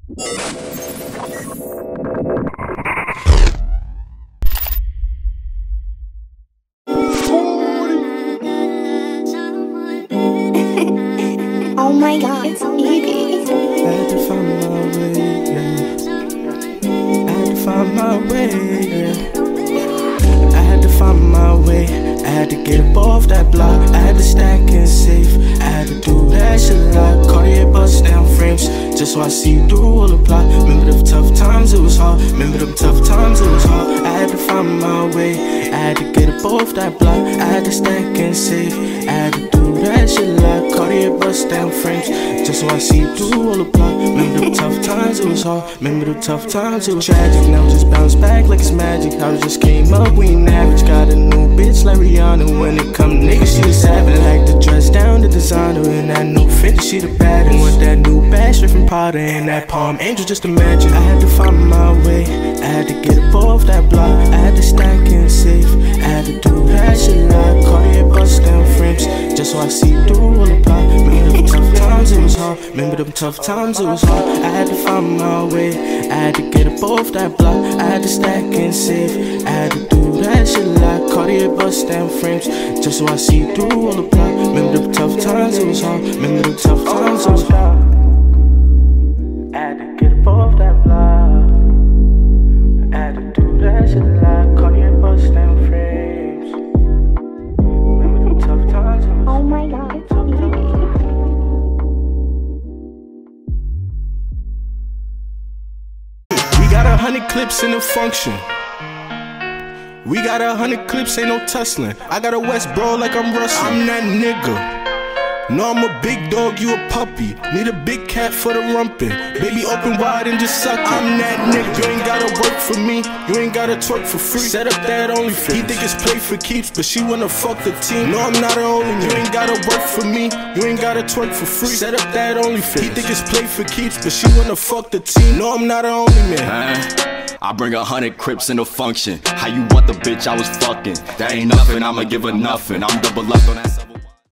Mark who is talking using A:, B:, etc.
A: Oh my god, it's Evie.
B: Had to find my way, yeah. I had to find my way, yeah. I had to find my way. I had to get up off that block. I had to stack and save. I had to do that shit a lot. Cartier bust down frames, just so I see through all the plot. Remember them tough times, it was hard. Remember them tough times, it was hard. I had to find my way. I had to get up off that block. I had to stack and save. I had to do that shit a lot. Cartier bust down frames, just so I see through all the plot. Remember them tough times, it was hard. Remember the tough times, it was tragic. Now just bounce back like it's magic. I just came up, we ain't average. Got a new bitch like Rihanna. When it come niggas, she the savage. Like the dress down, the designer. And that new fit, she the baddest. With that new bag straight from Potter. And that Palm Angel, just imagine. I had to find my way. I had to get up off that block. I had to stack and save. I had to do that shit like Cartier bust down frames, just so I see through all the plot. Remember them tough times, it was hard. Remember them tough times, it was hard. I had to find my way. I had to get up off that block. I had to stack and save. I had to do that shit like Cartier bust down frames, just so I see through all the plot. Remember them tough times, it was hard. Remember them tough times, it was hard. I had to get up off that block. I had to do that shit like Cartier bust down frames. Remember them tough times, it was hard.
A: Oh my god, it's Evie.
B: We got 100 clips in the function. We got 100 clips, ain't no tussling. I got a West bro like I'm Russell. I'm that nigga. No, I'm a big dog, you a puppy. Need a big cat for the rumpin'. Baby, open wide and just suck it. I'm that nigga. You ain't gotta work for me. You ain't gotta twerk for free. Set up that OnlyFans. He think it's play for keeps, but she wanna fuck the team. No, I'm not an only man. You ain't gotta work for me. You ain't gotta twerk for free. Set up that OnlyFans. He think it's play for keeps, but she wanna fuck the team. No, I'm not an only man.
C: I bring 100 Crips in the function. How you want the bitch I was fucking? That ain't nothing, I'ma give her nothing. I'm double up on that.